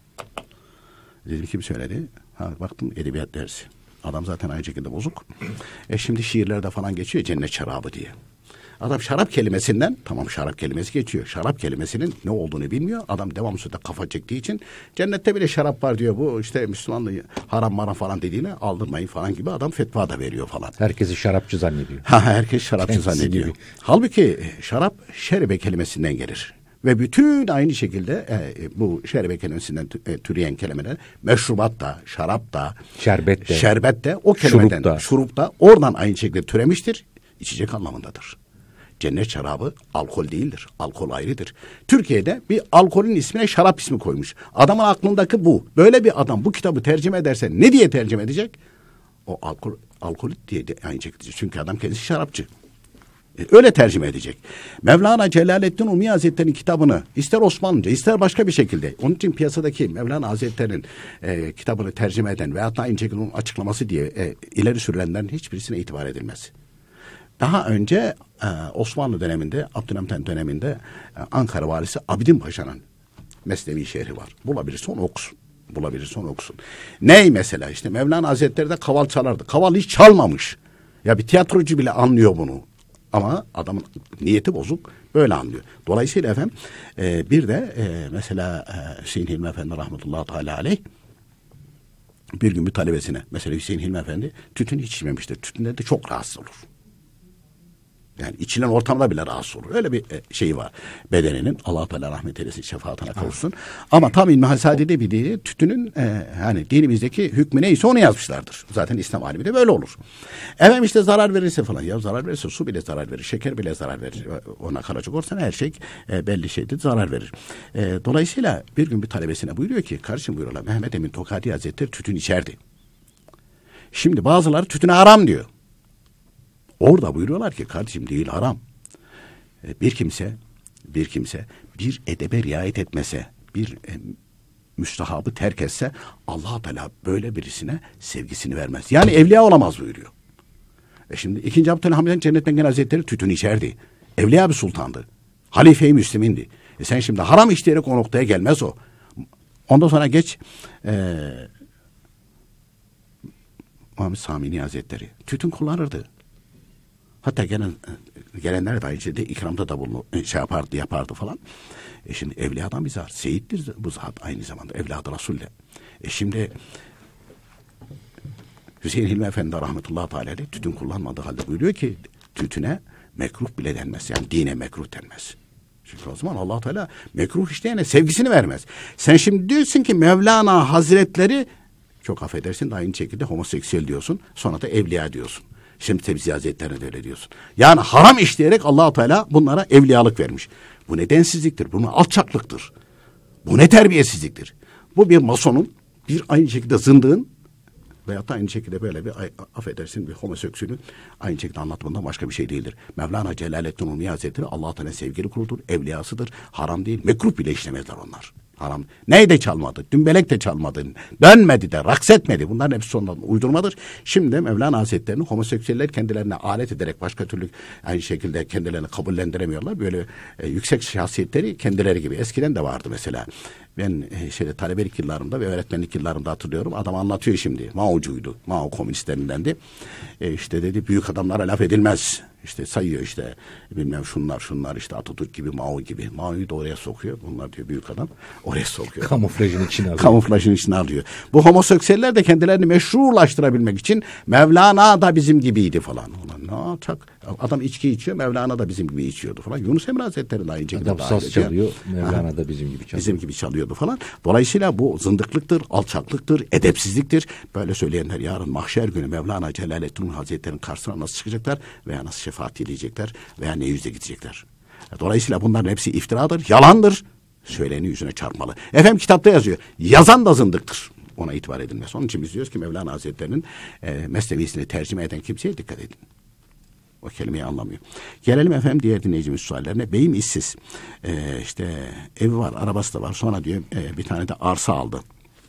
Dedim kim söyledi? Baktım edebiyat dersi. Adam zaten aynı şekilde bozuk. Şimdi şiirlerde falan geçiyor cennet şarabı diye. Adam şarap kelimesinden, tamam şarap kelimesi geçiyor. Şarap kelimesinin ne olduğunu bilmiyor. Adam devamlı sürekli kafa çektiği için cennette bile şarap var diyor. Bu işte Müslümanlığı haram maram falan dediğine aldırmayın falan gibi adam fetva da veriyor falan. Herkesi şarapçı zannediyor. Herkes şarapçı zannediyor. Gibi. Halbuki şarap şerbe kelimesinden gelir. Ve bütün aynı şekilde bu şerbe kelimesinden türeyen kelimeler meşrubat da, şarap da, şerbet de o kelimeden, şurup da oradan aynı şekilde türemiştir. İçecek anlamındadır. Cennet şarabı alkol değildir. Alkol ayrıdır. Türkiye'de bir alkolün ismine şarap ismi koymuş. Adamın aklındaki bu. Böyle bir adam bu kitabı tercüme ederse ne diye tercüme edecek? O alkolit diye de aynı şekilde. Çünkü adam kendisi şarapçı. Öyle tercüme edecek. Mevlana Celaleddin Rumi Hazretleri'nin kitabını ister Osmanlıca ister başka bir şekilde onun için piyasadaki Mevlana Hazretleri'nin kitabını tercüme eden veyahut da aynı şekilde onun açıklaması diye ileri sürülenlerin hiçbirisine itibar edilmez. Daha önce Osmanlı döneminde Abdülhamit Han döneminde Ankara valisi Abidin Paşa'nın Mesnevi şehri var. Bulabilirse onu okusun. Bulabilirse onu okusun. Ney mesela işte Mevlana Hazretleri de kaval çalardı. Kaval hiç çalmamış. Ya bir tiyatrocu bile anlıyor bunu. Ama adamın niyeti bozuk. Böyle anlıyor. Dolayısıyla efendim bir de mesela Hüseyin Hilmi Efendi rahmetullahi teala aleyh bir gün bir talebesine mesela Hüseyin Hilmi Efendi tütün hiç içmemiştir. Tütünden de çok rahatsız olur. Yani içilen ortamda bile rahatsız olur. Öyle bir şeyi var. Bedeninin Allah-u Teala rahmet eylesin, şefaatine kavuşsun. Ama tam İlmi Hasade'de bir dili tütünün hani dinimizdeki hükmü neyse onu yazmışlardır. Zaten İslam alimi de böyle olur. Efendim işte zarar verirse falan. Ya zarar verirse su bile zarar verir. Şeker bile zarar verir. Ona karacak olursan her şey belli şeydir zarar verir. Dolayısıyla bir gün bir talebesine buyuruyor ki kardeşim buyuruyorlar Mehmet Emin Tokadi Hazretleri tütün içerdi. Şimdi bazıları tütüne haram diyor. Orada buyuruyorlar ki kardeşim değil haram. Bir kimse bir edebe riayet etmese, bir müstahabı terk etse Allah Teala böyle birisine sevgisini vermez. Yani evliya olamaz buyuruyor. Şimdi 2. Abdülhamid'in cennetten gelen hazretleri tütün içerdi. Evliya bir sultandı. Halife-i Müslim'indi. Sen şimdi haram işleyerek o noktaya gelmez o. Ondan sonra geç Muhammed Samini Hazretleri tütün kullanırdı. Hatta gelenler de aynı şekilde ikramda da bunu yapardı falan. Şimdi evliyadan bir zat. Seyittir bu zat aynı zamanda. Evladı Resul'le. Şimdi Hüseyin Hilmi Efendi rahmetullahi teala tütün kullanmadığı halde buyuruyor ki tütüne mekruh bile denmez. Yani dine mekruh denmez. Çünkü o zaman Allah Teala mekruh işleyene sevgisini vermez. Sen şimdi diyorsun ki Mevlana Hazretleri çok affedersin de aynı şekilde homoseksüel diyorsun. Sonra da evliya diyorsun. Şimdi Tebzi Hazretleri'ne de öyle diyorsun. Yani haram işleyerek Allah-u Teala bunlara evliyalık vermiş. Bu ne densizliktir, bu ne alçaklıktır. Bu ne terbiyesizliktir. Bu bir masonun, bir aynı şekilde zındığın veyahut da aynı şekilde böyle bir, affedersin, bir homoseksüelün aynı şekilde anlatımından başka bir şey değildir. Mevlana Celaleddin Rumi Hazretleri Allah-u Teala sevgili kuludur, evliyasıdır. Haram değil, mekruh bile işlemezler onlar. Haram. Neyi de çalmadı, dümbelek de çalmadı, dönmedi de, raks etmedi. Bunların hepsi sonradan uydurmadır. Şimdi Mevlana Hazretleri'ni homoseksüeller kendilerine alet ederek başka türlü aynı şekilde kendilerini kabullendiremiyorlar. Böyle yüksek şahsiyetleri kendileri gibi. Eskiden de vardı mesela. Ben talebelik yıllarımda ve öğretmenlik yıllarımda hatırlıyorum. Adam anlatıyor şimdi. Mao'cuydu. Mao komünistlerindendi. İşte dedi büyük adamlara laf edilmez. İşte sayıyor işte bilmem şunlar işte Atatürk gibi, Mao gibi. Mao'yu da oraya sokuyor. Bunlar diyor büyük adam. Oraya sokuyor. Kamuflajın içine alıyor. Kamuflajın içine alıyor. Bu homoseksüeller de kendilerini meşrulaştırabilmek için Mevlana da bizim gibiydi falan. Ne yapacak? Adam içki içiyor. Mevlana da bizim gibi içiyordu falan. Yunus Emre Hazretleri de aynı şekilde. Adam saz çalıyor. Mevlana da bizim gibi çalıyor. Bizim gibi çalıyordu falan. Dolayısıyla bu zındıklıktır, alçaklıktır, edepsizliktir. Böyle söyleyenler yarın mahşer günü Mevlana Celaleddin Hazretleri'nin karşısına nasıl çıkacaklar veya nasıl şefaat dileyecekler veya ne yüzle gidecekler. Dolayısıyla bunların hepsi iftiradır, yalandır. Söyleyeni yüzüne çarpmalı. Efendim kitapta yazıyor. Yazan da zındıktır. Ona itibar edilmez. Onun için biz diyoruz ki Mevlana Hazretleri'nin mesnevisini tercüme eden kimseye dikkat edin. O kelimeyi anlamıyor. Gelelim efendim diğer dinleyicimiz suallerine. Beyim işsiz. İşte evi var, arabası da var. Sonra diyor bir tane de arsa aldı.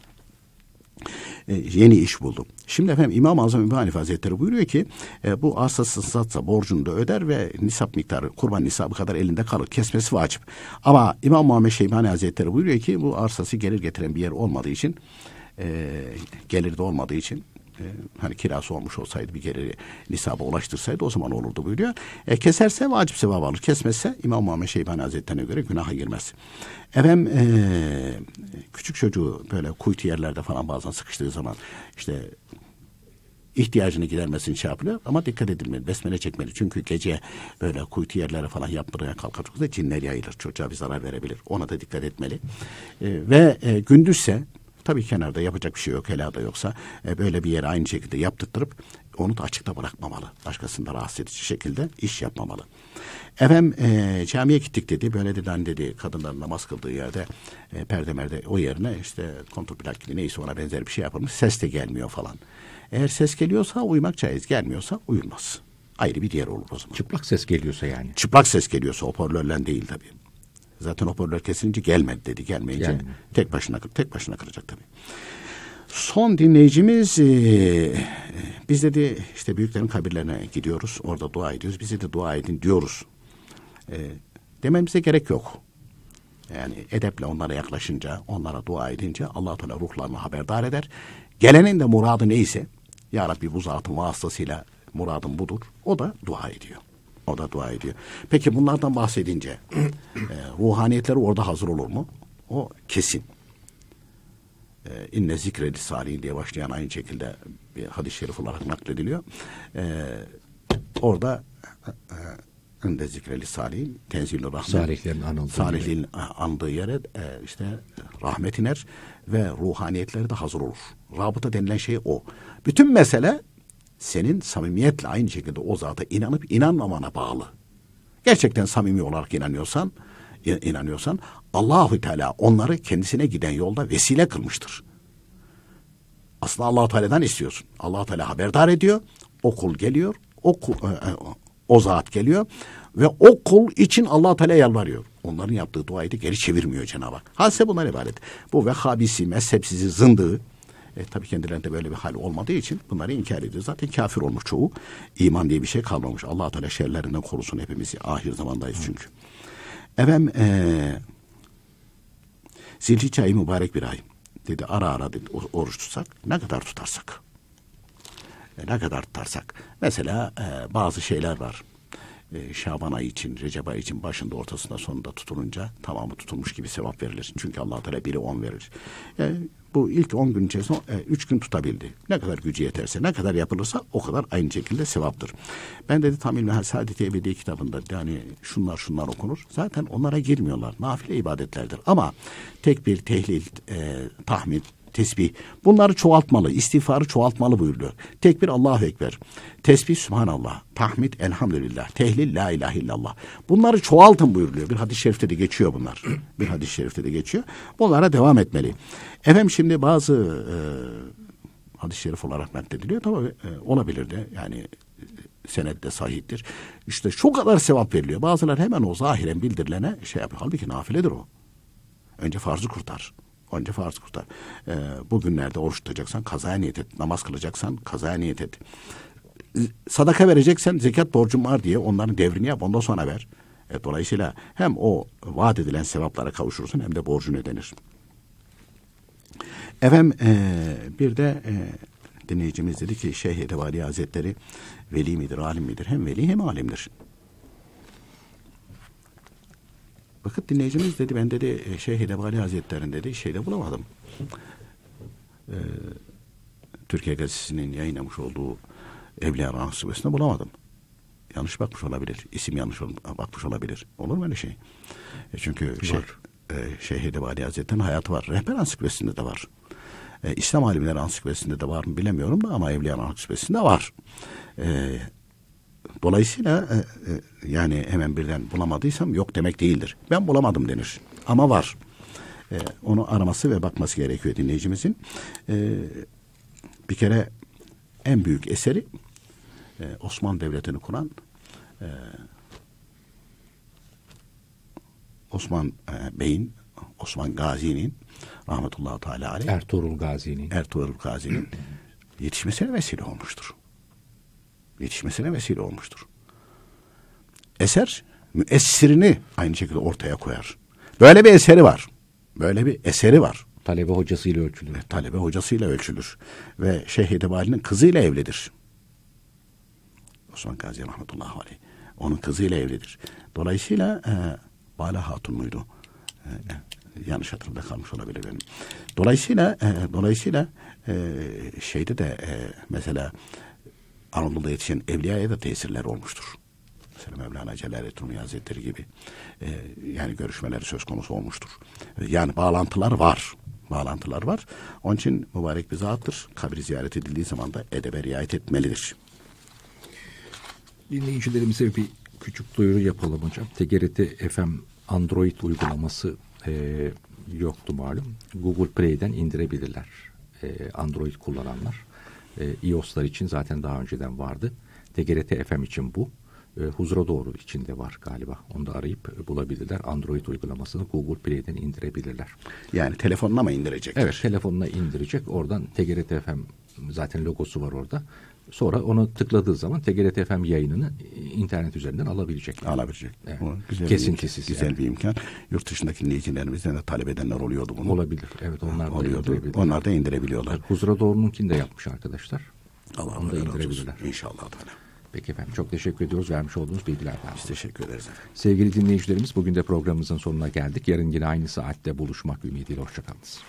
Yeni iş buldu. Şimdi efendim İmam-ı Azam İbn Hanife Hazretleri buyuruyor ki bu arsası satsa borcunu da öder ve nisap miktarı, kurban nisabı kadar elinde kalır. Kesmesi vacip. Ama İmam Muhammed Şeybani Hazretleri buyuruyor ki bu arsası gelir getiren bir yer olmadığı için gelir de olmadığı için hani kirası olmuş olsaydı bir geliri nisaba ulaştırsaydı o zaman olurdu buyuruyor. Keserse vacip sevap alır. Kesmezse İmam Muhammed Şeybani Hazretleri'ne göre günaha girmez. Efendim küçük çocuğu böyle kuytu yerlerde falan bazen sıkıştığı zaman işte ihtiyacını gidermesini şey yapılıyor ama dikkat edilmeli. Besmele çekmeli. Çünkü gece böyle kuytu yerlere falan yaptırmaya kalkacaksa cinler yayılır. Çocuğa bir zarar verebilir. Ona da dikkat etmeli. Ve gündüzse tabii kenarda yapacak bir şey yok. Helada yoksa böyle bir yere aynı şekilde yaptırtırıp onu da açıkta bırakmamalı. Başkasını da rahatsız edici şekilde iş yapmamalı. Efendim camiye gittik dedi. Böyle dedi hani dedi kadınların namaz kıldığı yerde perde o yerine işte kontrplak gibi neyse ona benzer bir şey yapılmış. Ses de gelmiyor falan. Eğer ses geliyorsa uyumak caiz. Gelmiyorsa uyulmaz. Ayrı bir diğer olur o zaman. Çıplak ses geliyorsa yani. Çıplak ses geliyorsa hoparlörle değil tabii. Zaten hoparlör kesince gelmedi dedi. Gelmeyince tek başına kıracak tabii. Son dinleyicimiz biz dedi işte büyüklerin kabirlerine gidiyoruz. Orada dua ediyoruz. Bize de dua edin diyoruz. Dememize gerek yok. Yani edeple onlara yaklaşınca, onlara dua edince Allah-u Teala ruhlarını haberdar eder. Gelenin de muradı neyse, Ya Rabbi bu zatın vasıtasıyla muradım budur. O da dua ediyor. Peki bunlardan bahsedince ruhaniyetleri orada hazır olur mu? O kesin. İnne zikredi salihin diye başlayan aynı şekilde bir hadis-i şerif olarak naklediliyor. Orada inne zikredi salihin tenzil-i rahmet. Salihlerin anıldığı yere işte rahmet iner ve ruhaniyetleri de hazır olur. Rabıta denilen şey o. Bütün mesele senin samimiyetle aynı şekilde o zata inanıp inanmamana bağlı. Gerçekten samimi olarak inanıyorsan Allah-u Teala onları kendisine giden yolda vesile kılmıştır. Aslında Allah-u Teala'dan istiyorsun. Allah-u Teala haberdar ediyor. O kul geliyor. O zat geliyor ve o kul için Allah-u Teala yalvarıyor. Onların yaptığı duayı da geri çevirmiyor Cenab-ı Hak. Hadise bundan ibaret. Bu Vehhabisi, mezhepsizi, zındığı tabii kendilerinde böyle bir hal olmadığı için bunları inkar ediyor. Zaten kafir olmuş çoğu. İman diye bir şey kalmamış. Allah-u Teala şerlerinden korusun hepimizi. Ahir zamandayız çünkü. Efendim Zilhicce ayı mübarek bir ay. Dedi ara dedi, oruç tutsak ne kadar tutarsak. Mesela bazı şeyler var. Şaban ayı için, Recep ayı için başında, ortasında, sonunda tutulunca tamamı tutulmuş gibi sevap verilir. Çünkü Allah Teala 1'e 10 verir. Bu ilk 10 gün içerisinde 3 gün tutabildi. Ne kadar gücü yeterse, ne kadar yapılırsa o kadar aynı şekilde sevaptır. Ben dedi tam İlmihal Saadet-i Ebedi kitabında yani şunlar okunur. Zaten onlara girmiyorlar. Nafile ibadetlerdir. Ama tekbir, tehlil, tahmid, tesbih. Bunları çoğaltmalı, istiğfarı çoğaltmalı buyuruyor. Tekbir Allahu Ekber, tesbih Sübhanallah, tahmid Elhamdülillah, tehlil La ilahe illallah. Bunları çoğaltın buyuruluyor. Bir hadis-i şerifte de geçiyor bunlar. Bir hadis-i şerifte de geçiyor. Bunlara devam etmeli. Efendim şimdi bazı hadis-i şerif olarak naklediliyor. Tabii olabilir de yani senette sahihtir. İşte şu kadar sevap veriliyor. Bazıları hemen o zahiren bildirilene şey yapıyor. Halbuki nafiledir o. Önce farzı kurtar. Önce farzı kurtar. Bugünlerde oruç tutacaksan kazaya niyet et. Namaz kılacaksan kazaya niyet et. Sadaka vereceksen zekat borcum var diye onların devrini yap. Ondan sonra ver. Dolayısıyla hem o vaat edilen sevaplara kavuşursun hem de borcun ödenir. Efendim bir de dinleyicimiz dedi ki Şeyh Edebali Hazretleri veli midir, alim midir? Hem veli hem alimdir. Bakın dinleyicimiz dedi ben dedi Şeyh Edebali Hazretleri'nin dedi şeyde bulamadım. Türkiye Gazetesi'nin yayınlamış olduğu Evliya Ansiklopedisi'nde bulamadım. Yanlış bakmış olabilir. İsim yanlış bakmış olabilir. Olur mu öyle şey? Çünkü Şeyh Edebali Hazretleri'nin hayatı var. Rehber Ansiklopedisi'nde de var. İslam Alimleri Ansiklopedisi'nde de var mı bilemiyorum da ama Evliya Ansiklopedisi'nde var. Dolayısıyla yani hemen birden bulamadıysam yok demek değildir. Ben bulamadım denir. Ama var. Onu araması ve bakması gerekiyor dinleyicimizin. Bir kere en büyük eseri Osmanlı Devleti'ni kuran Osman Bey'in, Osman Gazi'nin rahmetullahi teala aleyh Ertuğrul Gazi'nin yetişmesine vesile olmuştur. Yetişmesine vesile olmuştur. Eser müessirini aynı şekilde ortaya koyar. Böyle bir eseri var. Böyle bir eseri var. Talebe hocasıyla ölçülür. Talebe hocasıyla ölçülür. Ve Şeyh Edebali'nin kızıyla evlidir. Osman Gazi rahmetullahi aleyh. Onun kızıyla evlidir. Dolayısıyla Bala Hatun muydu? Yanlış hatırımda kalmış olabilir benim. Dolayısıyla şeyde de mesela Anadolu'da yetişen evliyaya da tesirler olmuştur. Mesela Mevlana Celaleddin Rumi Hazretleri gibi yani görüşmeleri söz konusu olmuştur. Yani bağlantılar var. Onun için mübarek bir zattır. Kabri ziyaret edildiği zaman da edebe riayet etmelidir. Dinleyicilerimize bir küçük duyuru yapalım hocam. TGRT FM Android uygulaması yoktu malum. Google Play'den indirebilirler. Android kullananlar. iOS'lar için zaten daha önceden vardı. TGRT FM için bu. Huzura Doğru içinde var galiba. Onu da arayıp bulabilirler. Android uygulamasını Google Play'den indirebilirler. Yani telefonuna mı indirecekler? Evet, telefonuna indirecek. Oradan TGRT FM zaten logosu var orada. Sonra onu tıkladığı zaman TGRT FM yayınını internet üzerinden alabilecek. Evet. Kesintisiz. Güzel bir imkan. Yurt dışındaki dinleyicilerimizden de talep edenler oluyordu bunu. Olabilir. Evet, onlar da indirebiliyor. Onlar da indirebiliyorlar. Huzura Doğru'nunkini de yapmış arkadaşlar. Onu da indirebilirler. İnşallah. Peki efendim, çok teşekkür ediyoruz vermiş olduğunuz bilgilerden. Biz teşekkür ederiz efendim. Sevgili dinleyicilerimiz, bugün de programımızın sonuna geldik. Yarın yine aynı saatte buluşmak ümidiyle. Hoşçakalınız.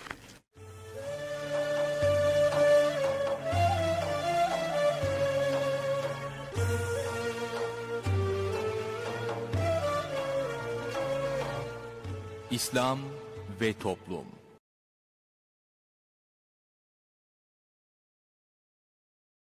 İslam ve Toplum.